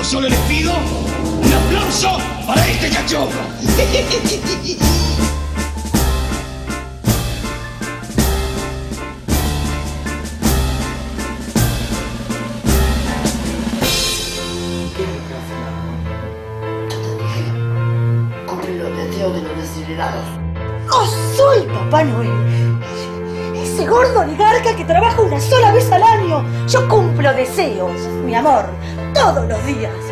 solo les pido un aplauso para este cachorro. De los desiderados. ¡No soy Papá Noel! Ese gordo oligarca que trabaja una sola vez al año. Yo cumplo deseos, mi amor, todos los días.